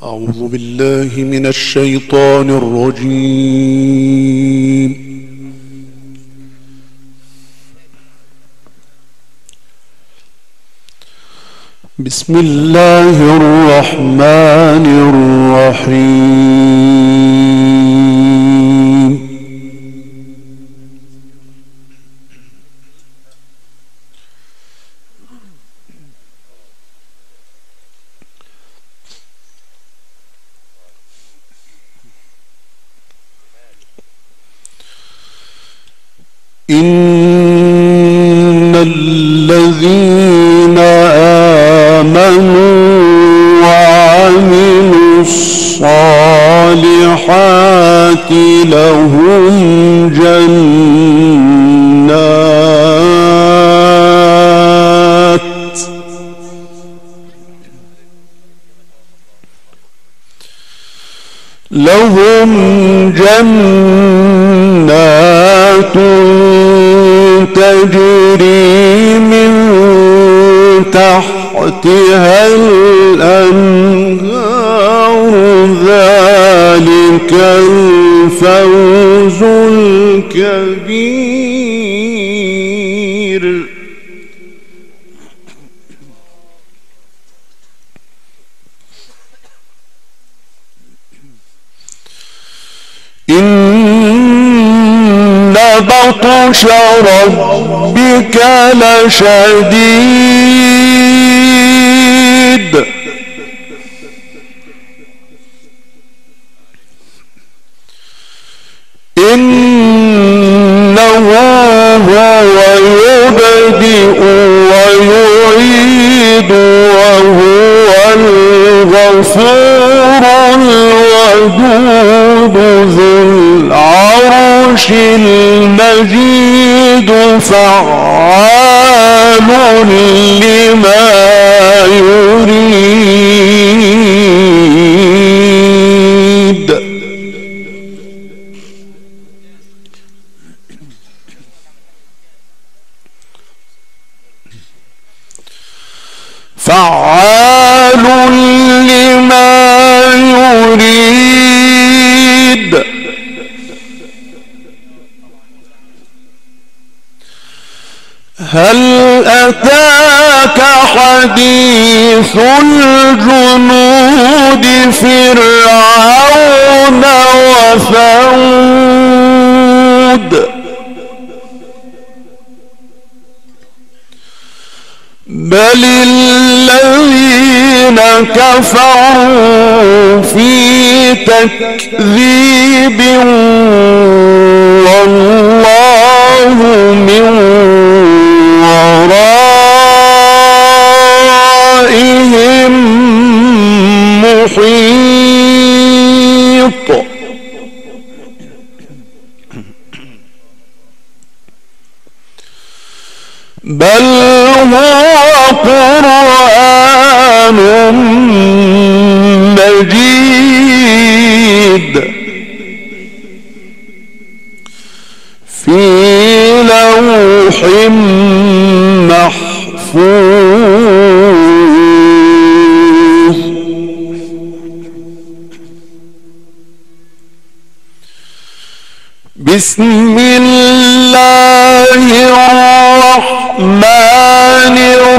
أعوذ بالله من الشيطان الرجيم. بسم الله الرحمن الرحيم. إن الذين آمنوا وعملوا الصالحات لهم جنات تجري من تحتها الأنهار ذلك الفوز الكبير. إن بطش ربك لشديد إنه هو يبدئ ويعيد وهو الغفور الودود ذو العرش المجيد فعال لما يريد. فعال لما يريد. هل أتاك حديث الجنود فرعون وثمود بل الذين كفروا في تكذيب والله من ورائهم محيط. بل هو قرآن مجيد في لوح محفوظ. بسم الله الرحمن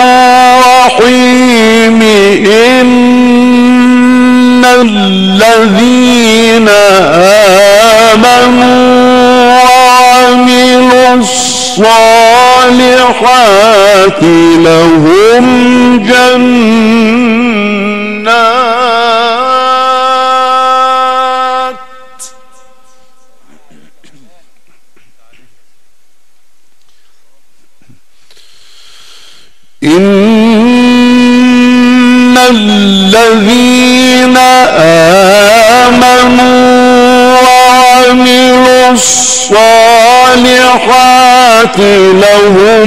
الرحيم. إن الذين آمنوا وعملوا الصالحات لهم إن الذين آمنوا وعملوا الصالحات لهم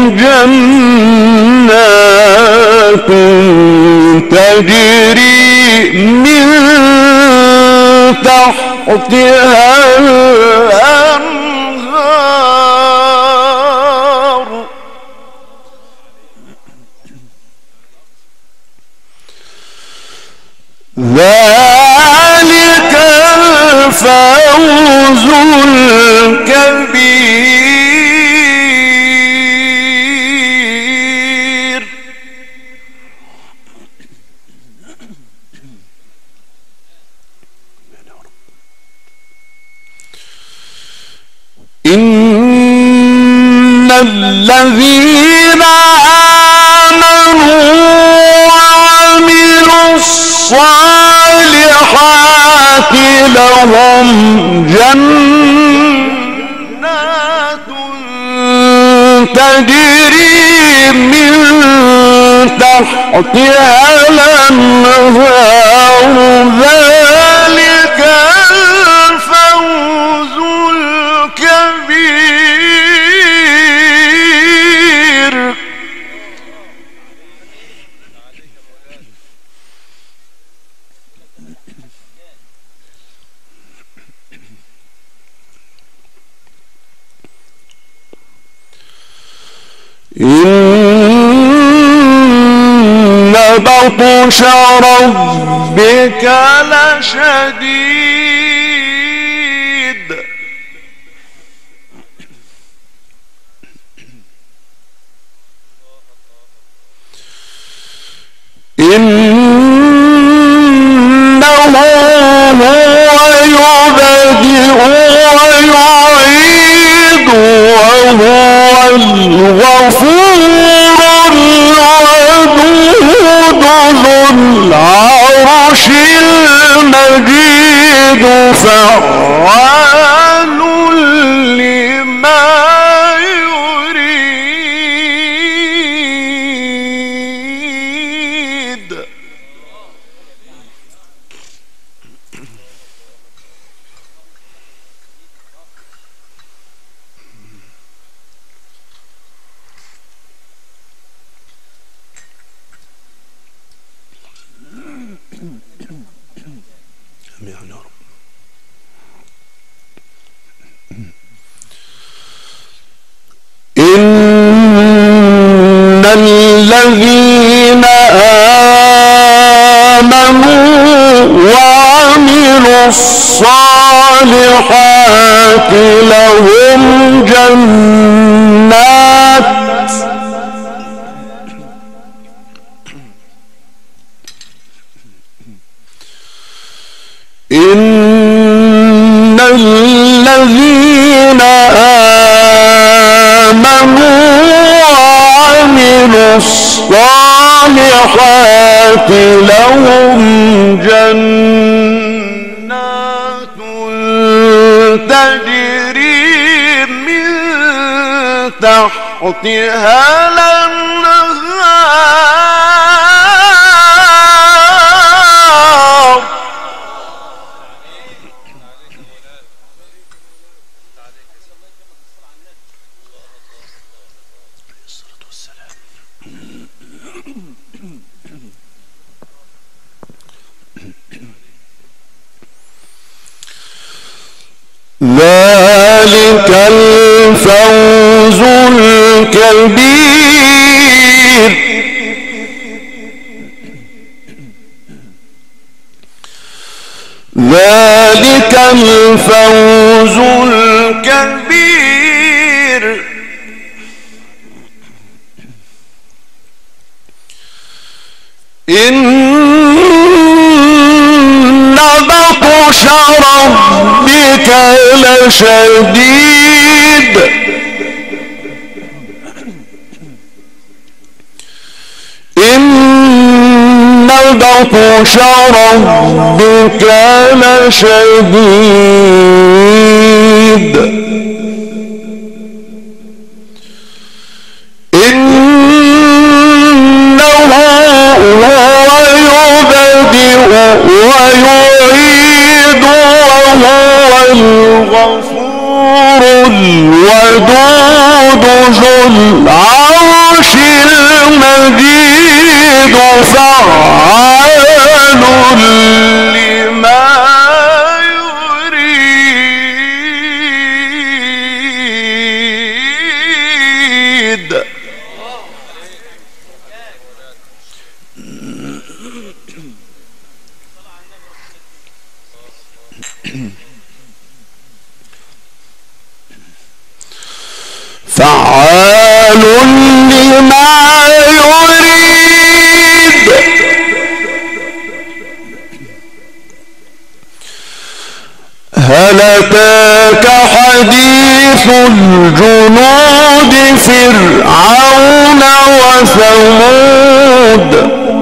جنات تجري من تحتها الأنهار ذلك الفوز الكبير. إن الذين آمنوا وعملوا الصالحات لهم جنات تجري من تحتها الأنهار ذلك الفوز الكبير. إن بطش ربك لشديد. إنه هو يبدئ ويعيد وهو الغفور الودود ذو العرش المجيد فعال لما يريد. إن الذين آمنوا وعملوا الصالحات لهم جنات إن الذين آمنوا وعملوا الصالحات لهم جنات تجري من تحتها الأنهار. ذلك الفوز الكبير. ذلك الفوز الكبير. إن بطش ربك لشديد. إن بطش ربك لشديد. إنه هو يبدئ ويعيد وهو الغفور الودود ذو العرش المجيد فعال لما يريد. فعال لما يريد. هل أتاك حديث الجنود فرعون وثمود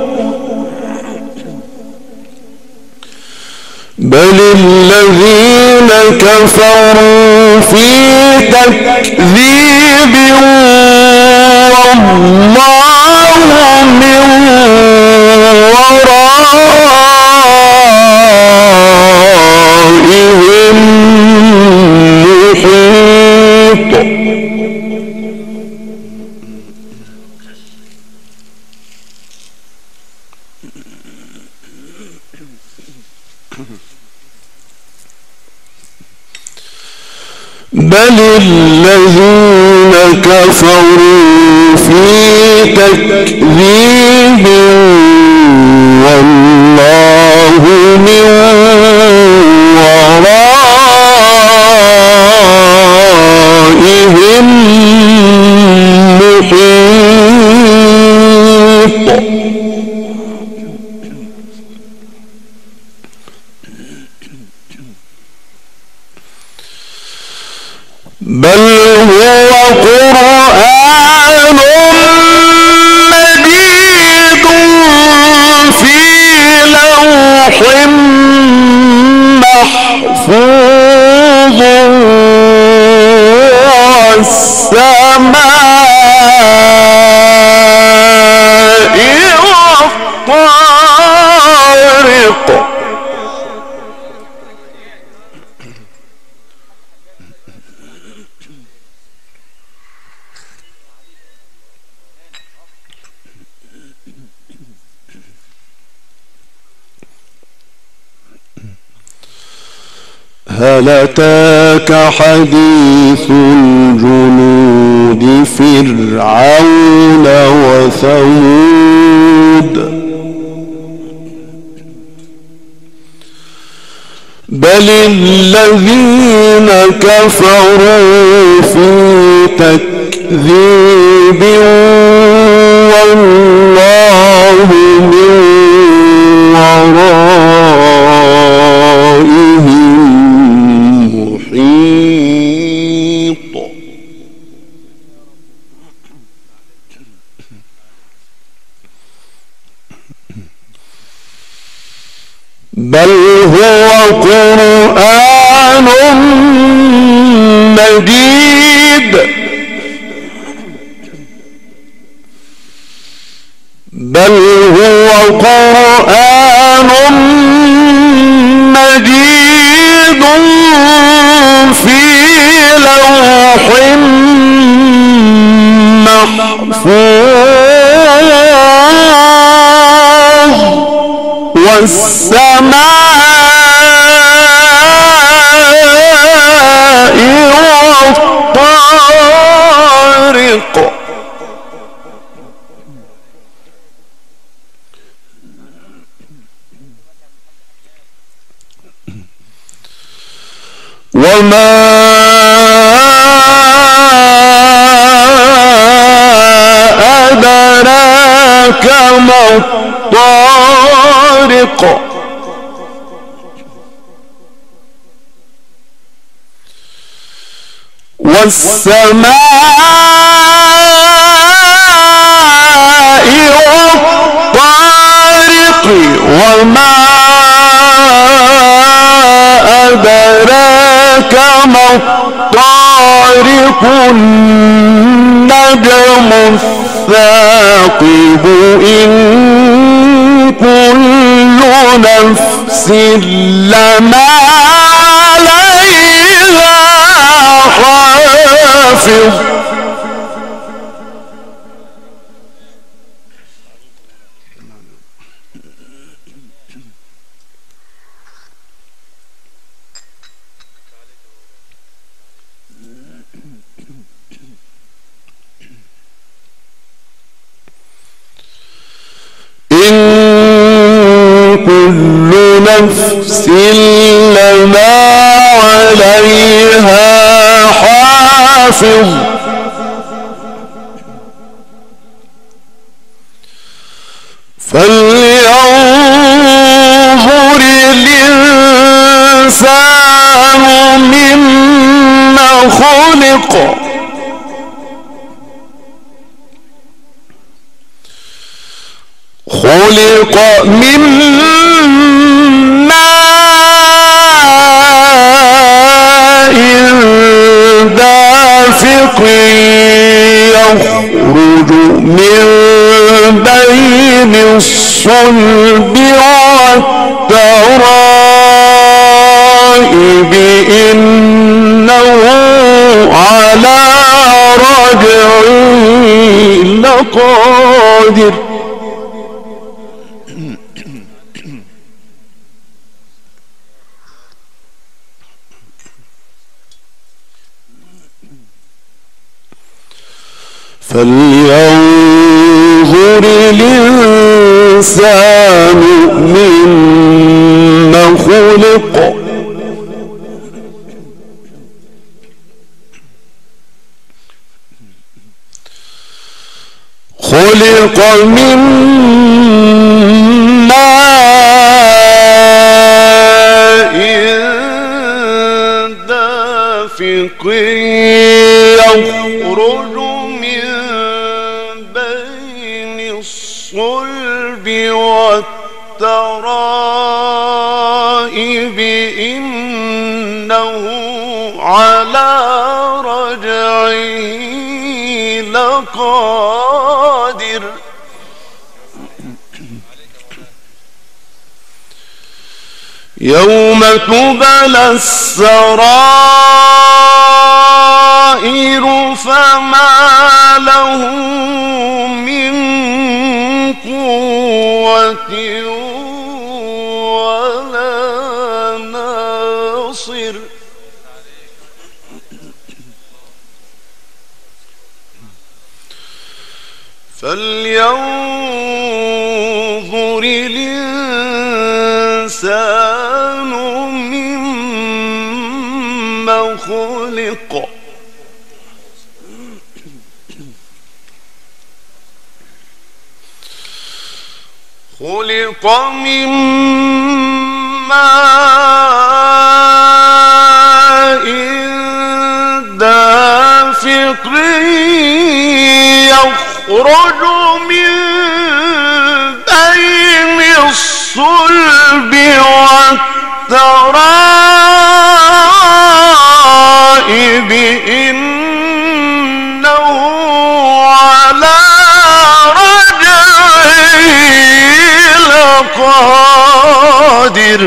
بل الذين كفروا في تكذيب والله من ورائهم محيط. بل الذين كفروا في تكذيب والله من ورائهم محيط. بل هو قرآن مجيد في لوح محفوظ والسماء والطارق. هل أتاك حديث الجنود فرعون وثمود بل الذين كفروا في تكذيب والله من ورائهم محيط. بل هو قرآن مجيد بل هو قرآن مجيد في لوح محفوظ والسماء والطارق. وما أدراك ما الطارق. والسماء والطارق. وما أدراك ما الطارق النجم الثاقب إن كل نفس لما عليها حافظ. كل نفس لما عليها حافظ الإنسان مما خلق من ماء دافق يخرج من بين الصلب والترائب إنه على رجعه لقادر فلينظر الإنسان مما خلق من ماء دافق يخرج من بين الصلب والترائب إنه على رجعه لقادر يوم تبلى السرائر فما له من قوة ولا ناصر فلينظر الإنسان مما خلق من ماء دافق يخرج من بين الصلب والترائب إنه على رجعه لقادر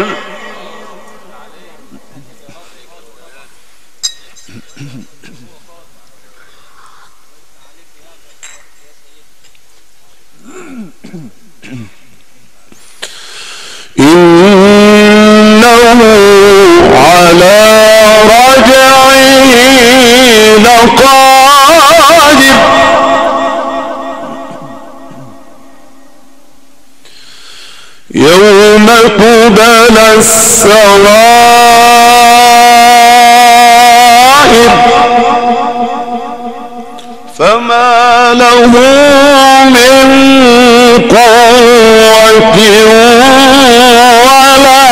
إنه على رجعه لقادر يوم تبلى السرائر فما له من قوة ولا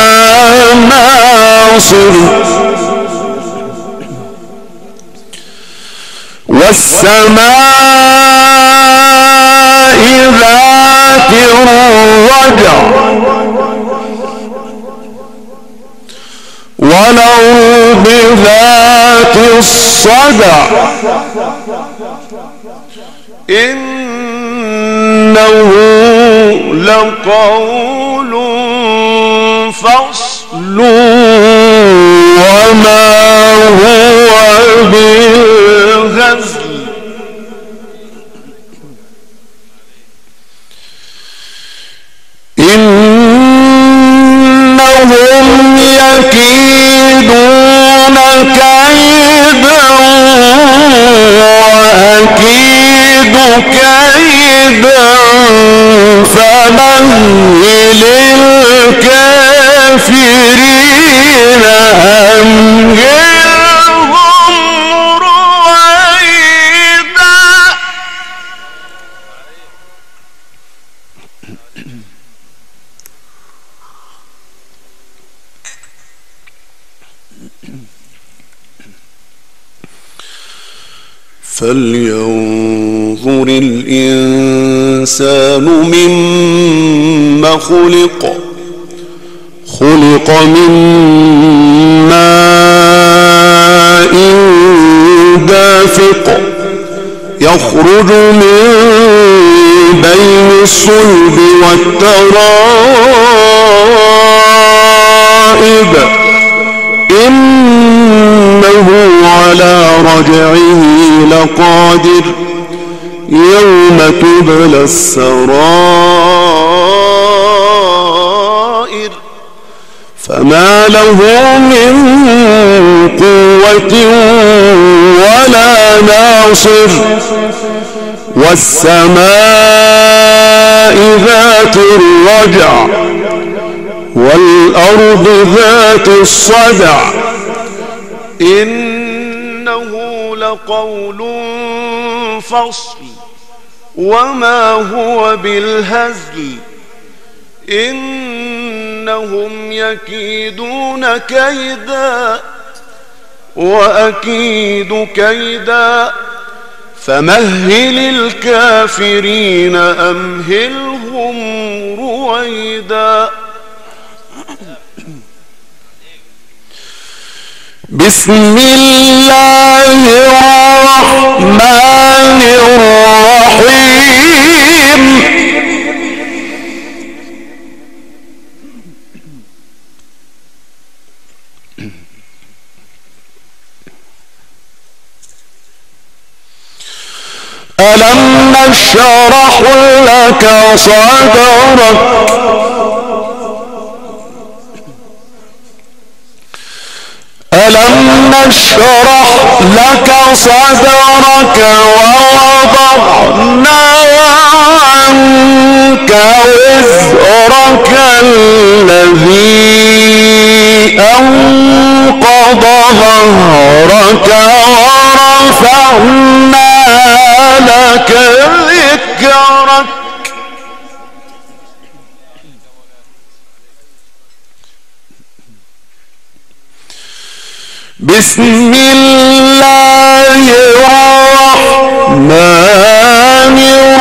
ناصر والسماء ذات الرجع والأرض ذات الصدع إنه لقول فصل وما هو بالهزل إنهم يكيدون كيدا وأكيد كيدا فمهل الكافرين أمهلهم رويدا فلينظر الإنسان مما خلق من ماء دافق يخرج من بين الصلب والترائب إنه على رجعه لقادر يوم تبلى السرائر فما له من قوة ولا ناصر والسماء ذات الرجع والأرض ذات الصدع إنه لقول فصل وما هو بالهزل إنهم يكيدون كيدا وأكيد كيدا فمهل الكافرين أمهلهم رويدا. بسم الله الرحمن الرحيم. ألم نشرح لك صدرك ألم نشرح لك صدرك ووضعنا عنك وزرك الذي أنقض ظهرك ورفعنا لك ذكرك. بسم الله الرحمن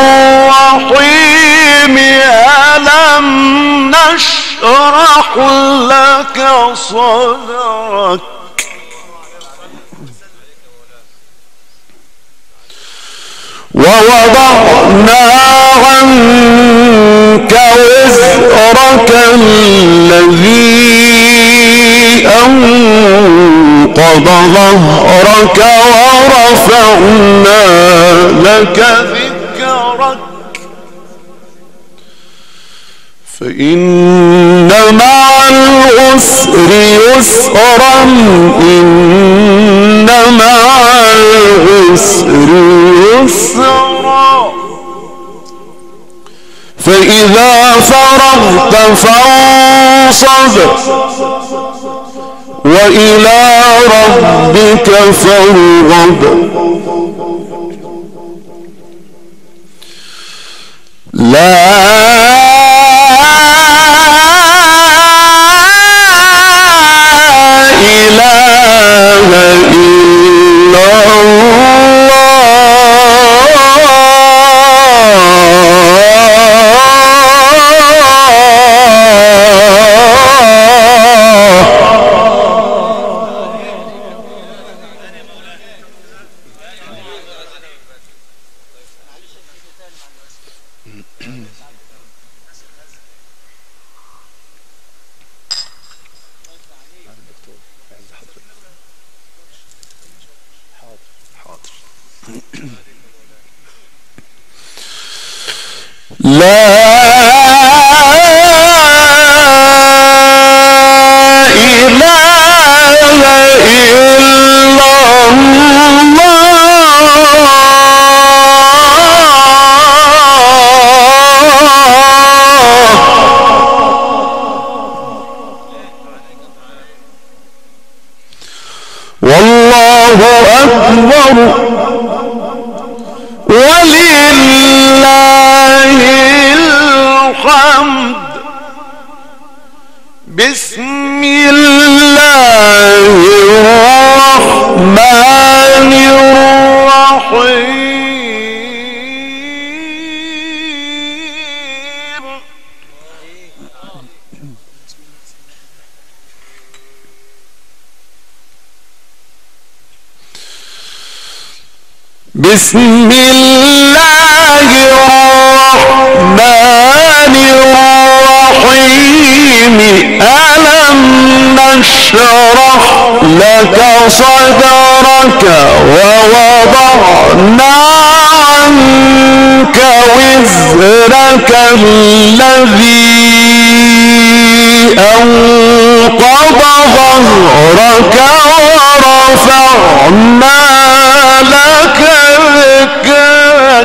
الرحيم. ألم نشرح لك صدرك ووضعنا عنك وزرك الذي أنقض ظهرك ورفعنا لك ذكرك فإن مع العسر يسرا إن مع العسر يسرا فإذا فرغت فانصب وإلى ربك فارغب. لا إله إلا والله أكبر ولله الحمد. بسم الله الرحمن الرحيم. بسم الله الرحمن الرحيم. ألم نشرح لك صدرك ووضعنا عنك وزرك الذي أنقض ظهرك ورفعنا لك ذكرك.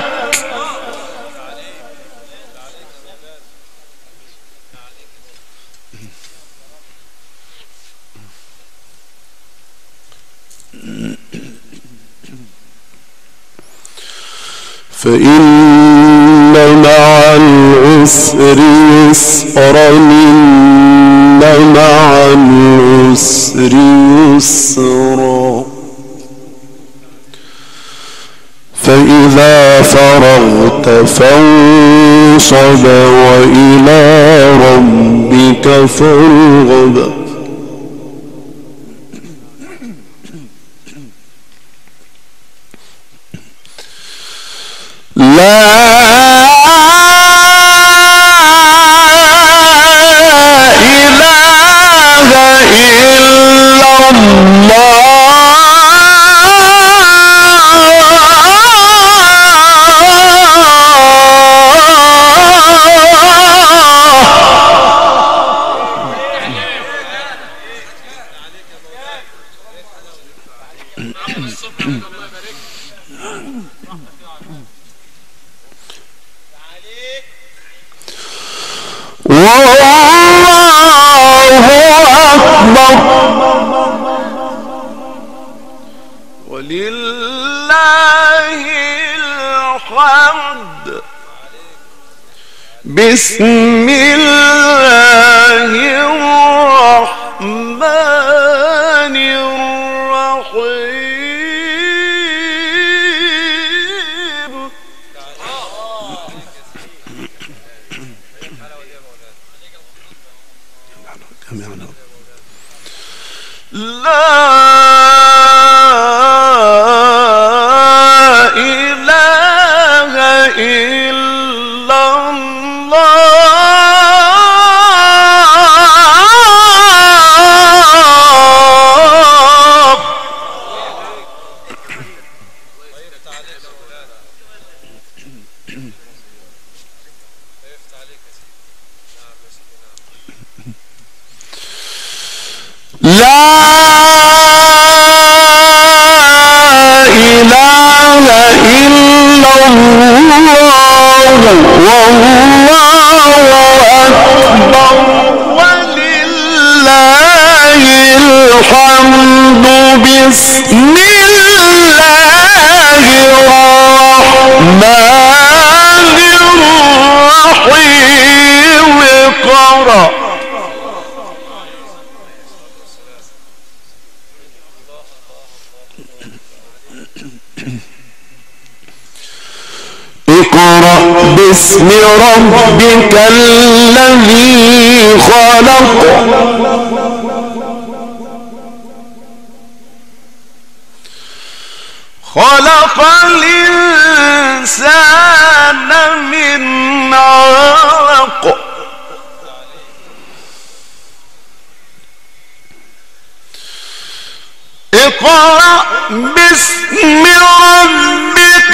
فإن مع العسر يسرا إن مع العسر يسرا فإذا فرغت فانصب وإلى ربك فارغب. لا إله إلا الله. ولله الحمد. بسم الله الرحمن الرحيم. لا إله إلا الله. لا إله إلا الله والله أكبر ولله الحمد. بسم الله الرحمن الرحيم. اقرأ. اقرأ باسم ربك الذي خلق. خلق الإنسان من علق. اقرأ باسم ربك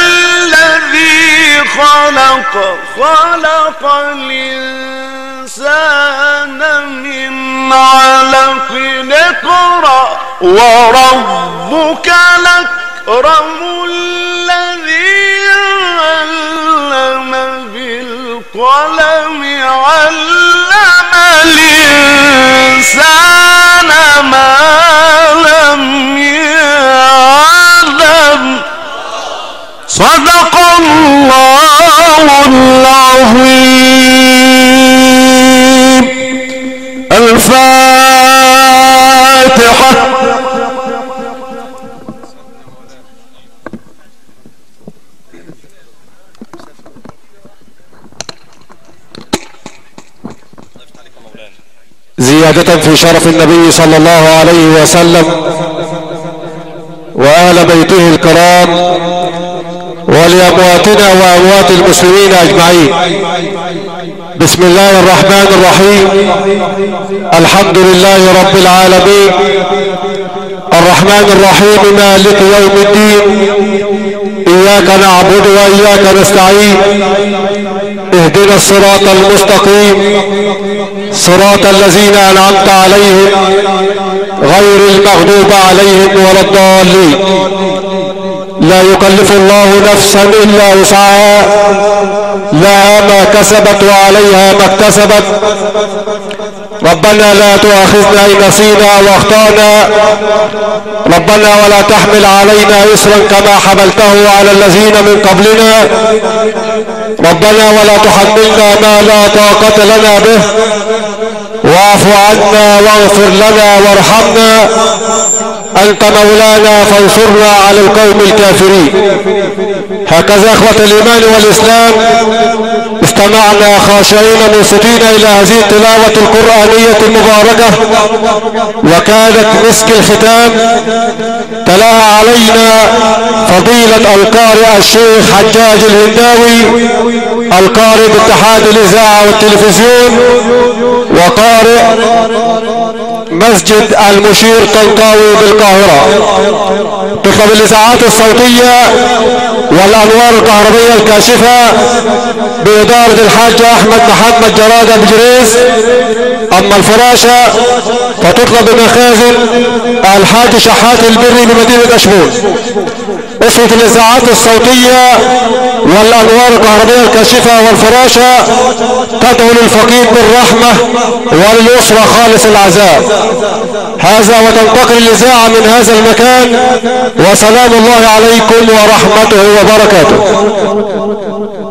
الذي خلق. خلق الإنسان من علق. اقرأ وربك الأكرم الذي علم بالقلم علم الإنسان ما لم يعلم. صدق الله العظيم. الفاتحة. في شرف النبي صلى الله عليه وسلم وأهل بيته الكرام ولأمواتنا وأموات المسلمين أجمعين. بسم الله الرحمن الرحيم. الحمد لله رب العالمين الرحمن الرحيم مالك يوم الدين، إياك نعبد وإياك نستعين، اهدنا الصراط المستقيم صراط الذين أنعمت عليهم غير المغضوب عليهم ولا الضالين. لا يكلف الله نفسا إلا وسعها، لها ما كسبت وعليها ما اكتسبت. ربنا لا تؤاخذنا إن نسينا واخطأنا، ربنا ولا تحمل علينا إصرا كما حملته على الذين من قبلنا، ربنا ولا تحملنا ما لا طاقة لنا به، واعف عنا واغفر لنا وارحمنا، أنت مولانا فانصرنا على القوم الكافرين. هكذا إخوة الإيمان والإسلام استمعنا خاشعين منصتين إلى هذه التلاوة القرآنية المباركة، وكانت مسك الختام. تلاها علينا فضيلة القارئ الشيخ حجاج الهنداوي، القارئ باتحاد الإذاعة والتلفزيون، وقارئ مسجد المشير طنطاوي بالقاهرة. تطلب الإذاعات الصوتية والأنوار الكهربية الكاشفة بإدارة الحاج أحمد محمد جراد أبو جريز. أما الفراشة فتطلب بمخازن الحاج شحات البري بمدينة أشمون. أسرة الإذاعات الصوتية والأنوار الكهربية الكاشفة والفراشة تدعو للفقيد بالرحمة وللأسرة خالص العزاء. هذا وتنتقل الإذاعة من هذا المكان، وسلام الله عليكم ورحمته وبركاته.